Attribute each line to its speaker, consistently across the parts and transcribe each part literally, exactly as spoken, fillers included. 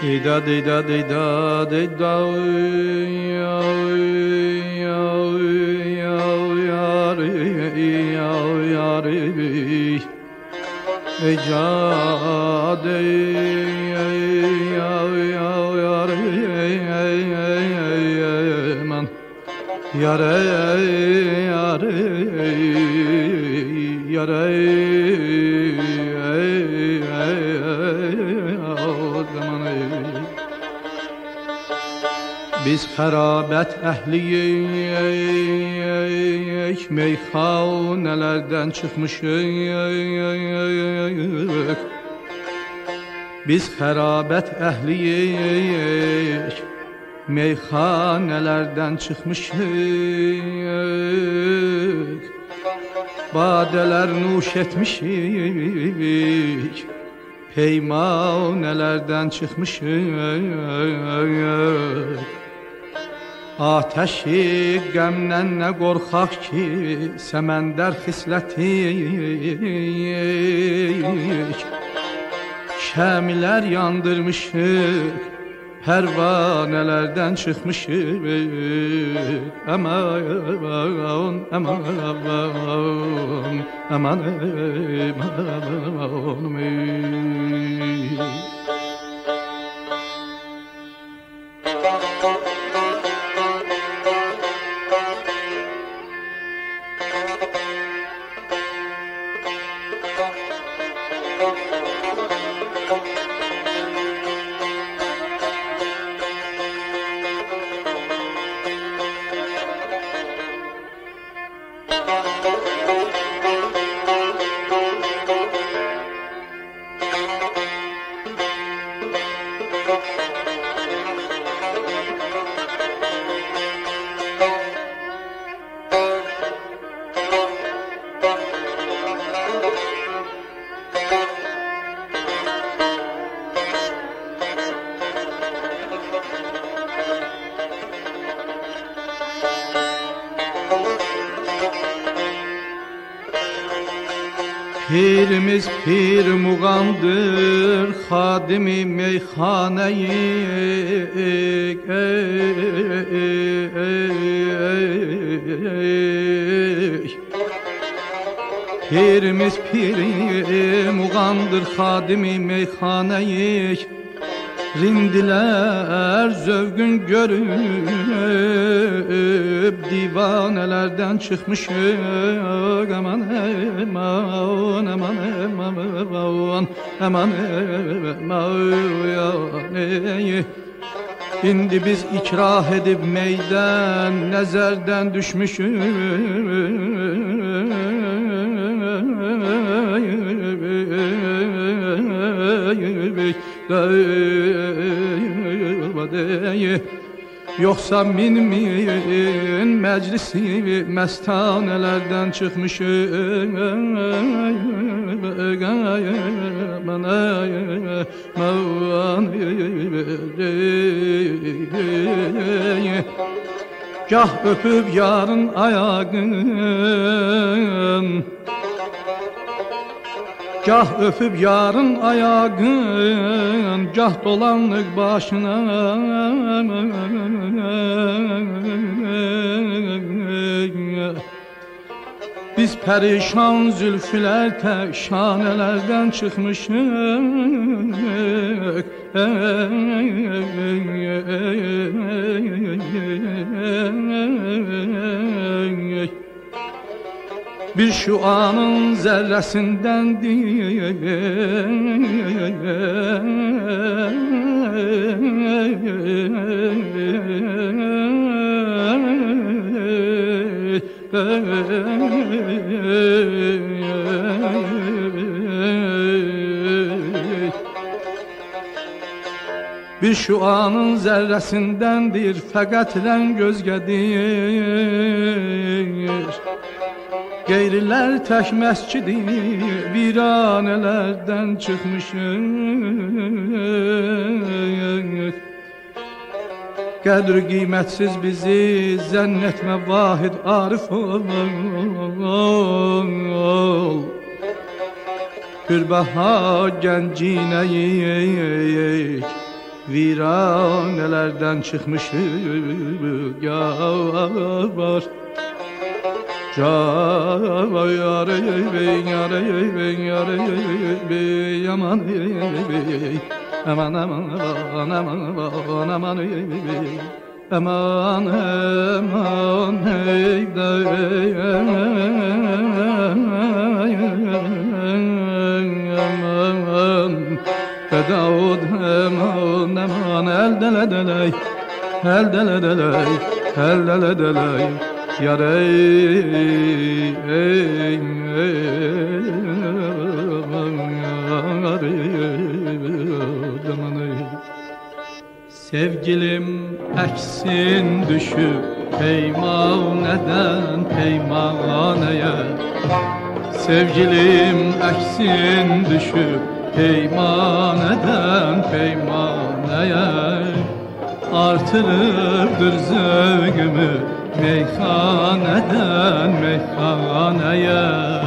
Speaker 1: Dida dida dida dida ya ya ya ya ya ya ey cade ya ya ya ya man yare yare yare biz xərabət əhliyik, meyxanelərdən çıxmışıq. Biz xərabət əhliyik, meyxanelərdən çıxmışıq. Badələr nuş etmişik, peymanelərdən çıxmışıq. Ateşi qəmdən nə qorxaq ki, səməndər xislətiyik. Şəmilər yandırmışıq, pərvanələrdən çıxmışıq. Əman, əman, əman, əman. Pirimiz pir muğamdır, xadimi meyxaneyik. Pirimiz pir muğamdır, xadimi meyxaneyik. Rindilər zövgün görüb, divanələrdən çıxmışıq. Aman, aman, aman, aman, aman, aman. İndi biz ikrah edib meydən, nəzərdən düşmüşük. Yoxsa min min məclisi məstanələrdən çıxmışıq. Gah öpüb yarın ayağın, gah öpüb yarın ayağın, gah dolanıq başına. Biz pərişan zülfülər təşanələrdən çıxmışıq. Bir şuanın zərrəsindəndir bir şuanın zərrəsindəndir, fəqət rəng gözgədir. Qeyrilər tək məscidi viranələrdən çıxmışıq. Qədr qiymətsiz bizi zənn etmə vahid arif ol. Pürbəha gəncinəyik, Viranelerden çıkmış yar Ca yare bey yare bey yare bey aman bey aman aman aman aman aman bey aman aman hey dey aman Davud aman aman el dele deley el dele deley el dele deley yare ey Sevgilim eksin düşüp peymaneden peymaneye Sevgilim eksin düşüp peymaneden peymaneye Artırıptır zevkümü meyhaneden meyhaneye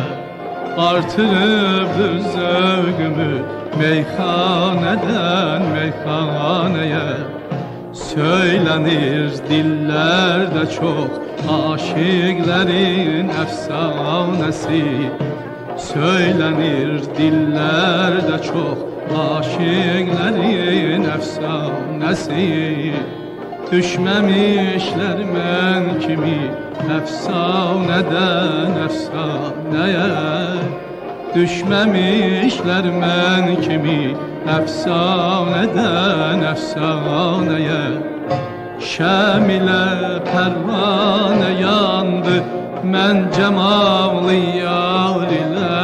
Speaker 1: Artırıptır zevkümü meyhaneden meyhaneye Söylenir dillerde çok aşıkların efsanesi Söylenir dillerde çok aşıkların efsanesi Düşmemişler men kimi efsaneden efsaneye Düşmemişler men kimi efsaneden efsaneye Şemile pervane yandı men cemallı yar ile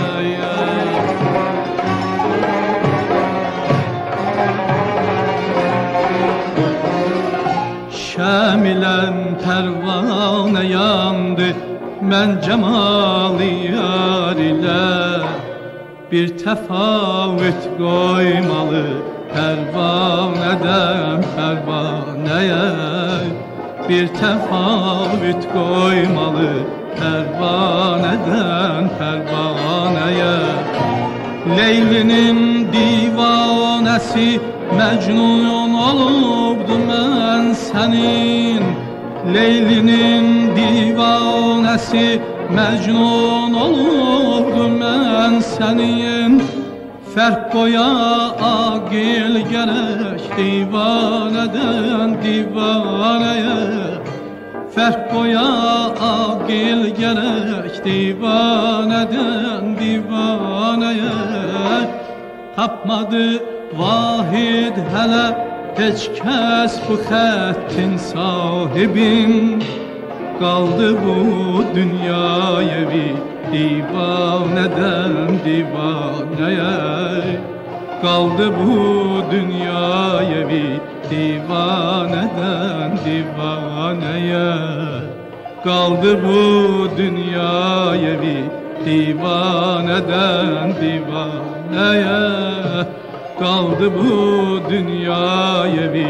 Speaker 1: Şemilen pervane yandı men cemallı yar ile Bir tefavüt koymalı pervaneden pervaneye Bir tefavüt koymalı pervaneden pervaneye Leyli'nin divanesi Mecnun olubdu mən sənin Leyli'nin divanesi Mecnun olubdu mən sənin Fərq qoya aqil gərək divanədən divanəyə Fərq qoya aqil gərək divanədən divanəyə Tapmadı vahid hələ heç kəs bu xəttin sahibin Qaldı bu dünya evi divanədən divanəyə Qaldı bu dünya evi divanədən divanəyə Qaldı bu dünya evi divanədən divanəyə Qaldı bu dünya evi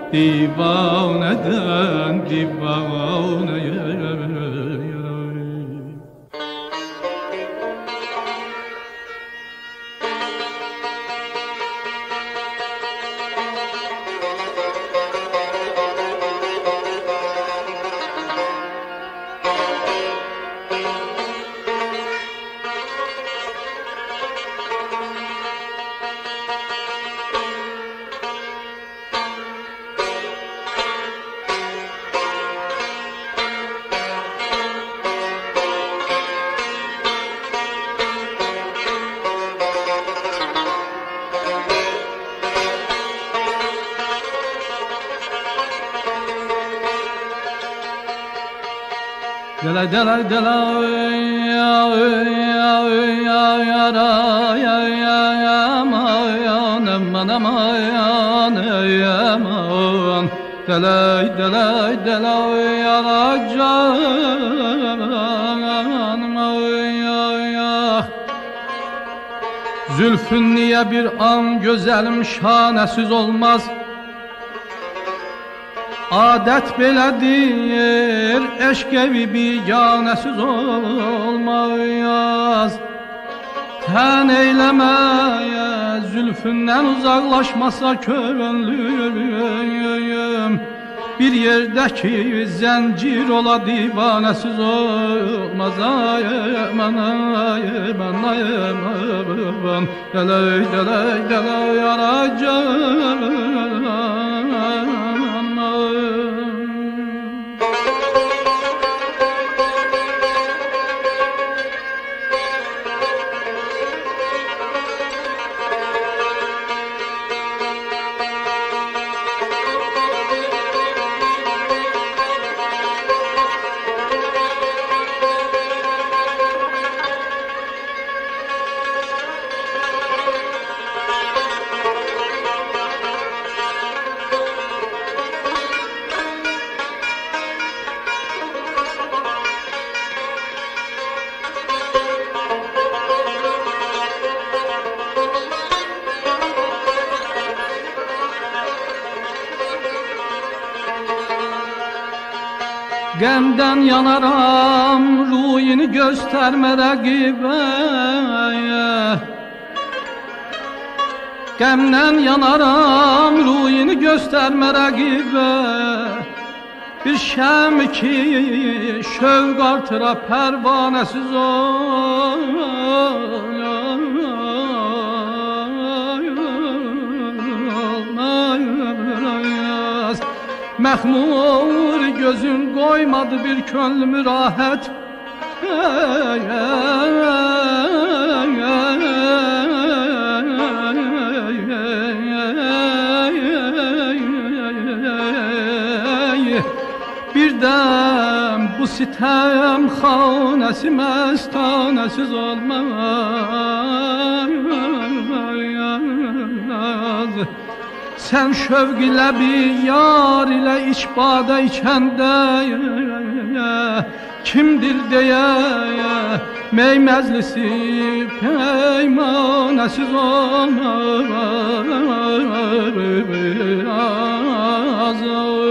Speaker 1: divanədən divanəyə Delay delay delay ya ya ya ya ya ya ya ma ya aman aman ya aman delay delay delay ya can ya ya Zülfün niye bir an güzelim şanesiz olmaz Adət belədir, eşq evi biganəsiz olmaz Tən eyləməyə zülfündən uzaqlaşmasa könlüm, bir yerdəki zəncir ola divanəsiz olmaz. Ayman, ayman, ayman, dəlay, dəlay, dəlay, araycan. Qəmdən yanaram, ruyini göstərmə rəqibə. Qəmdən yanaram, ruyini göstərmə rəqibə. Bir şəm ki, şövq artıra pərvanəsiz olmaz. Məxmur gözün qoymadı bir könlümü rahat. Birdən bu sitem xanəsi məstanəsiz olmaz. Sen şövq ilə bir yar ilə iç badə içəndə kimdir deyə mey məclisi peymanəsiz olmaz.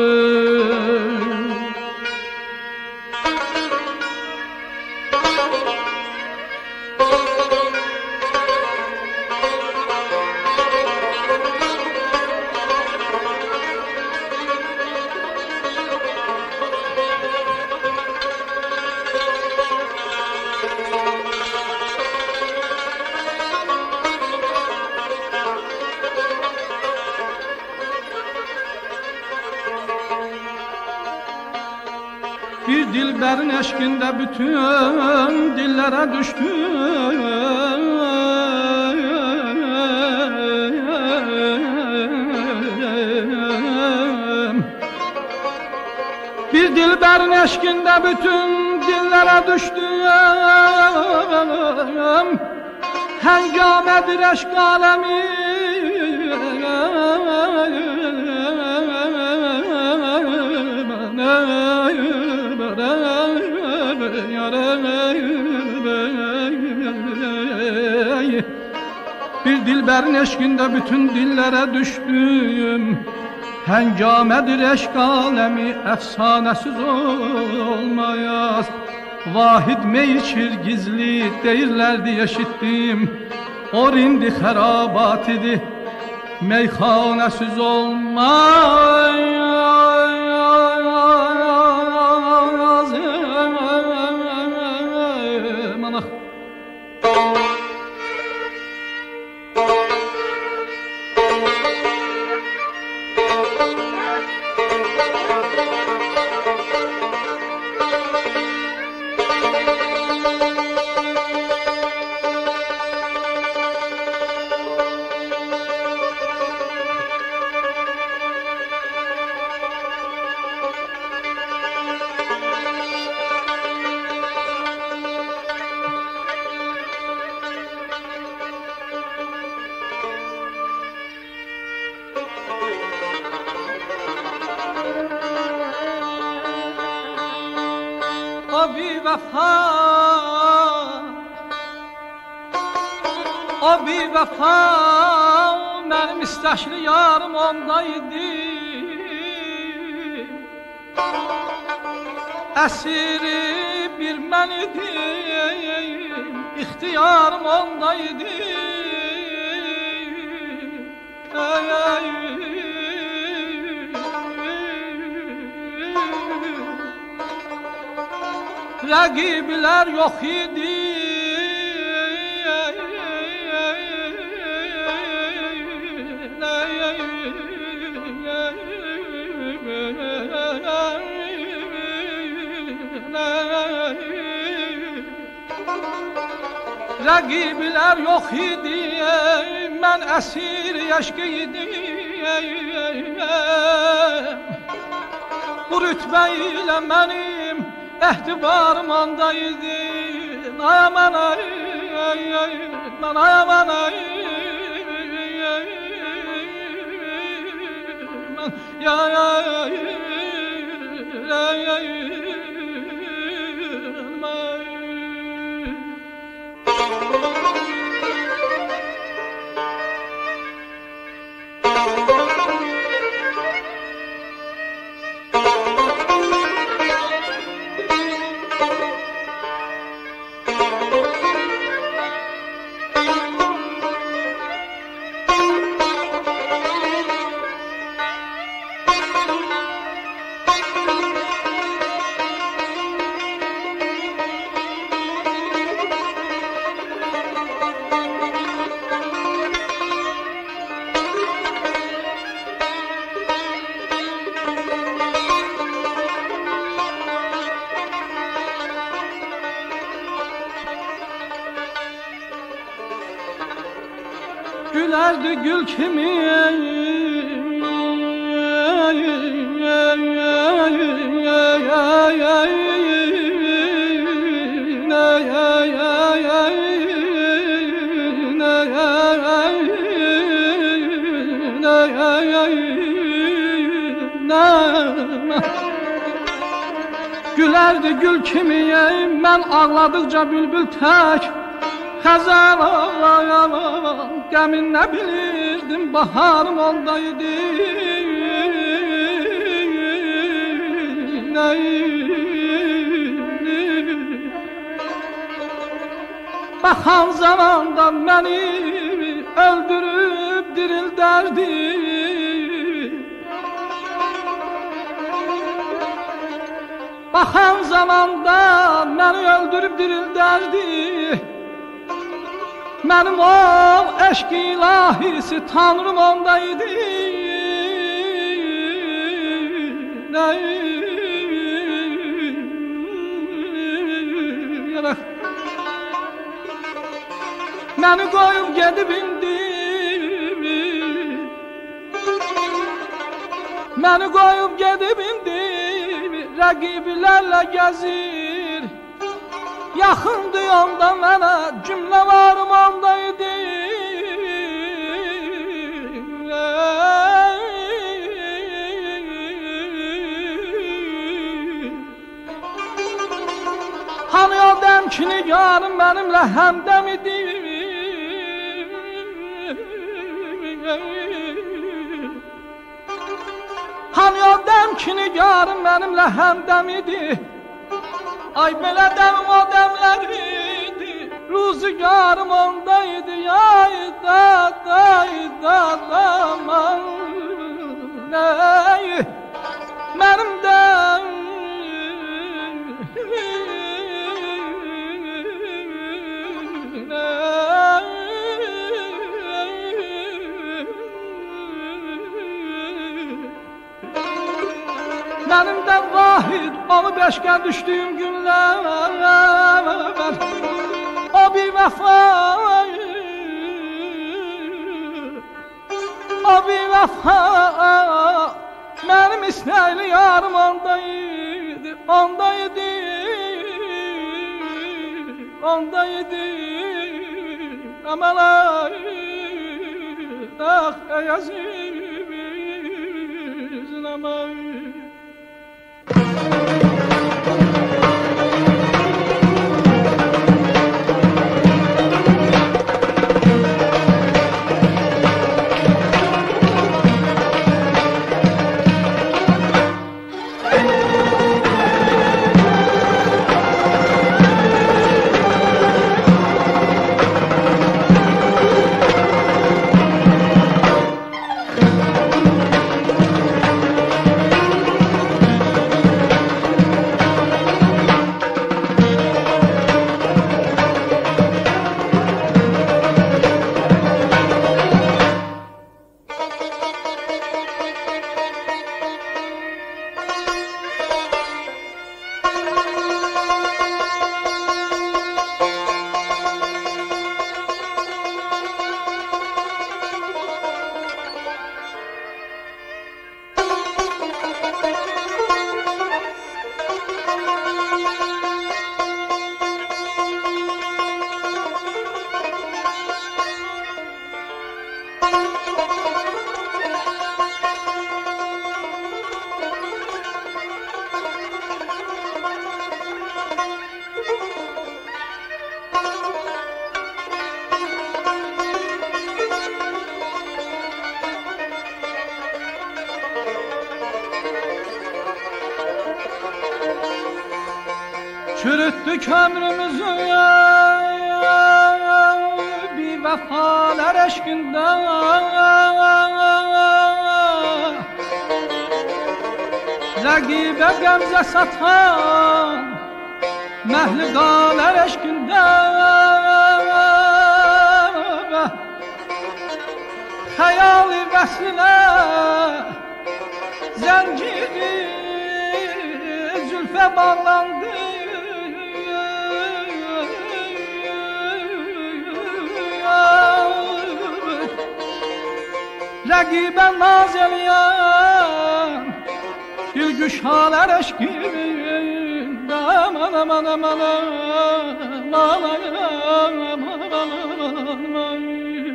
Speaker 1: Bir dilberin eşkinde bütün dillere düştüm. Bir dilberin eşkinde bütün dillere düştüm. Hengamedir eşk alemi. Bir dilberin eşkinde bütün dillere düştüm. Hengamedir eşk alemi, efsanesiz olmayaz. Vahid mey içir gizli deyirlerdi, eşittim. O rindi xerabat idi, meyxanəsiz olmayaz. O bir vefa, o bir vefa, mənim istəkli yarım ondaydı. Əsiri bir mən idim, İhtiyarım ondaydı. Ey, ey. Rəqiblər yox idi. Rəqiblər yox idi. Mən əsir eşq idim. Bu rütbə ilə mənim ehtibarım ondaydı. Ay aman ay, ay, ay, man ay aman ay, man ya ya ya ya gülerdi gül kimi gülerdi gül kimi mən ağladıkça bülbül tək Xəzər ağlayan qəmin nə bilirdim baharım ondaydı. Baxan zamanda məni öldürüb dirildərdi. Baxan zamanda məni öldürüb dirildərdi. Mənim o eşq ilahisi Tanrım ondaydı. Məni qoyub gedib indi. Məni qoyub gedib indi. Rəqiblərlə gəzir. Yaxındı onda mənə cümlə varım ondaydı. Hani o dəmkini yarım mənimlə həmdəm idi. Hani o dəmkini yarım mənimlə həmdəm idi. Ay belə dəmim o dəmlər idi. Rüzgarım ondaydı. Ay da da da da aman. Mənim dəm Mənim də vahid onu beşkə düşdüyüm günlər. O bir vəfa, o bir vəfa. Mənim istəyli yarım ondaydı, ondaydı, ondaydı. Əməlay, ah ey əzizin əməy. Çürüttük ömrümüzü bir vefalar eşkinde. Ragibe gamze satan mehligalar eşkinde. Hayali vesile zinciri zülfe bağlandı. Ragibe naz eleyen gülgüşhalar eşkinde. Aman aman aman aman aman aman.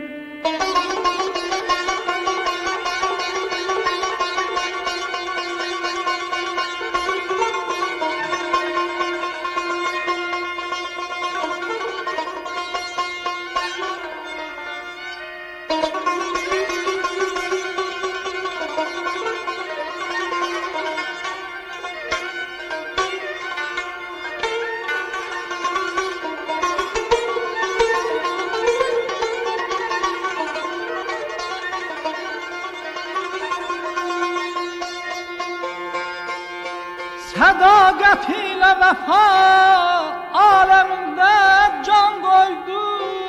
Speaker 1: Sadakat ile vefa aleminde can koydu.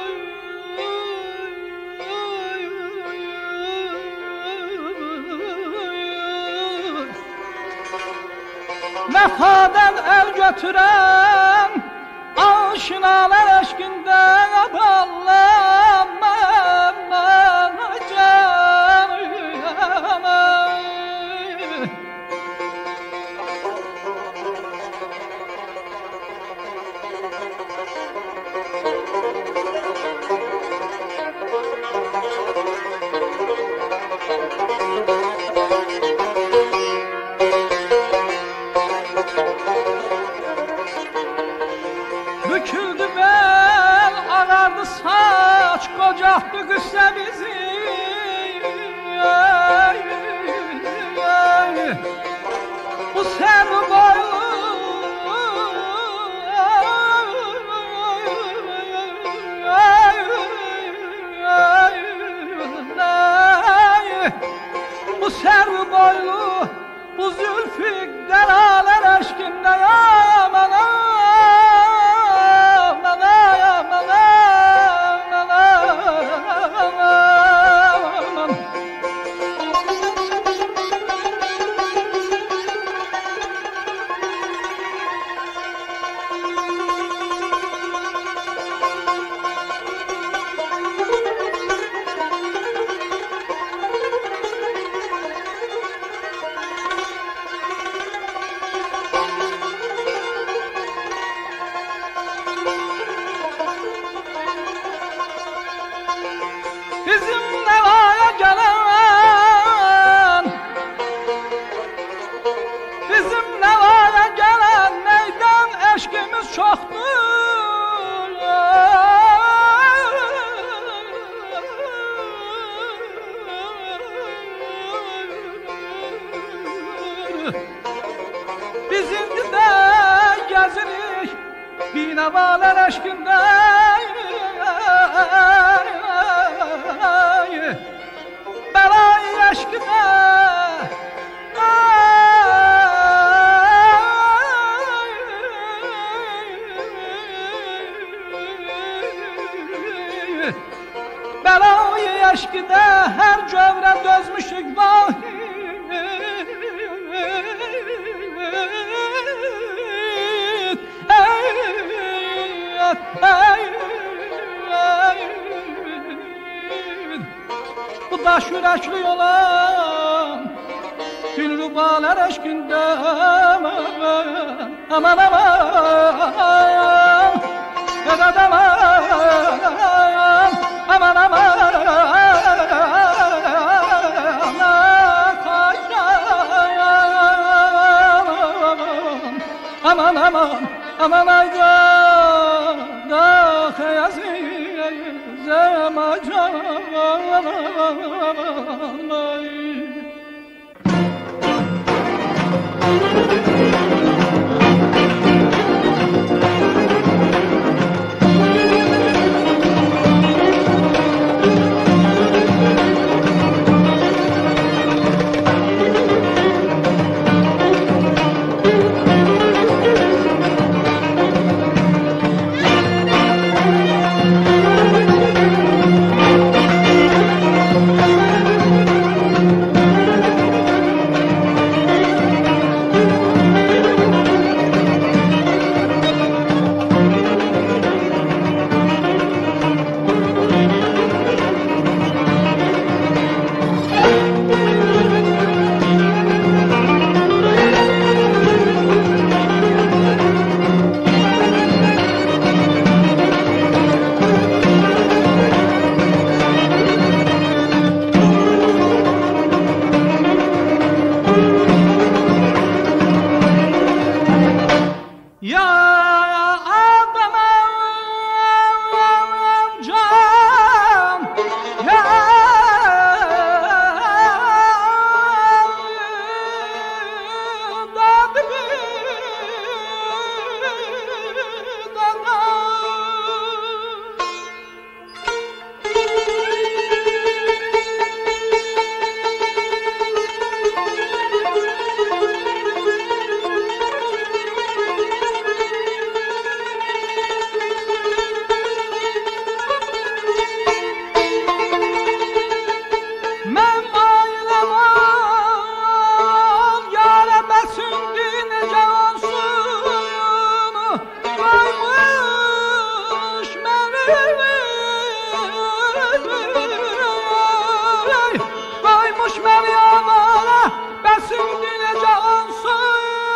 Speaker 1: Vefadan el götüren aşinalar eşkinde bağlanma canıma. Büküldü bel, ağardı saç, kocaktı kısa bizi. Bu sevgi boylu bu servi boylu, bu zülfü delaler aşkında. Aman aman aman aman aman. Bizim nevaya gelen, bizim nevaya gelen meydan eşkimiz çoktur. Biz indi de gezirik binevalar aşkında. Belayı aşkına belayı aşkına her cövre dözmüşük vahid. Bu taş yürekli olan Dilrubalar aşkında. Aman aman aman Vedat aman aman aman aman aman aman ayda da aziz amacan. bəsim dinəcə olsun.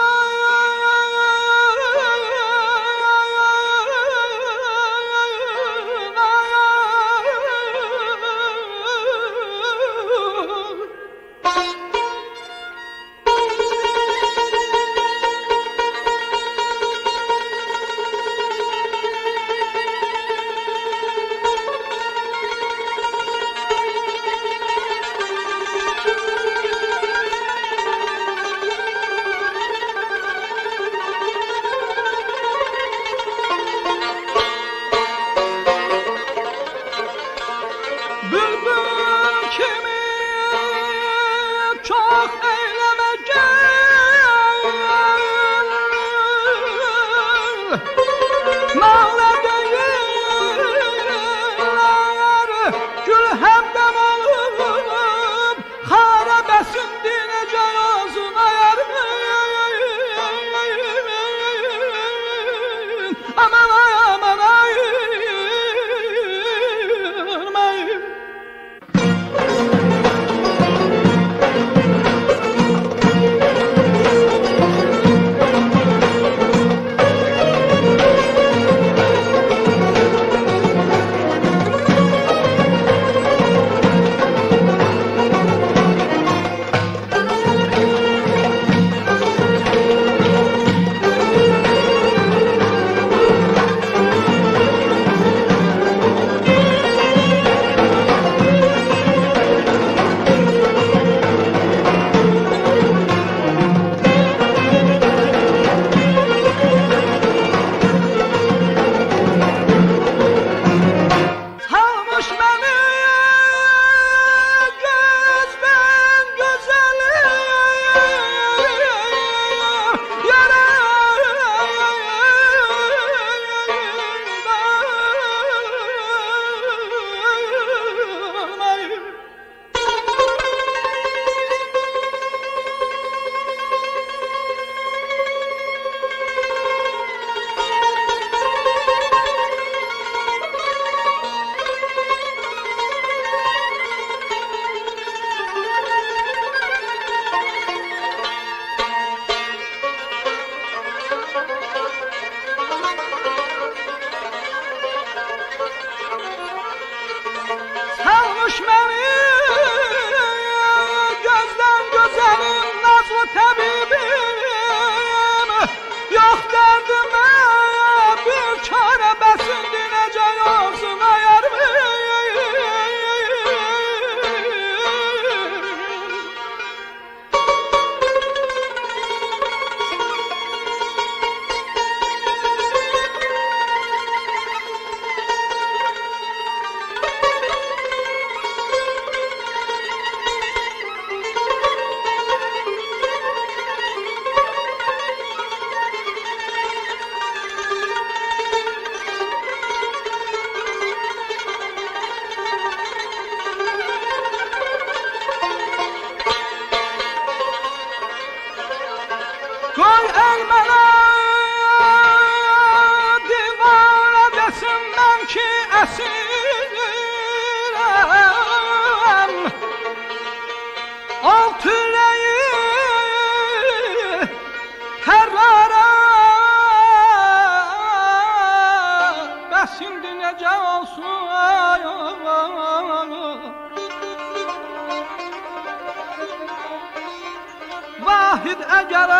Speaker 1: Vahid əgər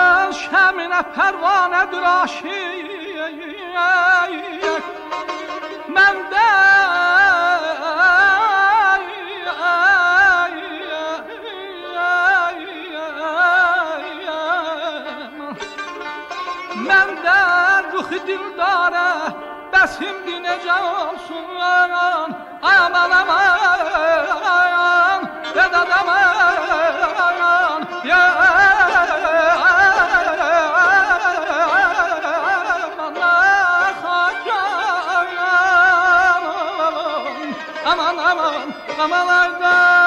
Speaker 1: şəminə pərvanədir aşiq məndə məndə ruhi dildara bəsimdir necə olsun aman aman vedad aman ya aman aman aman ayda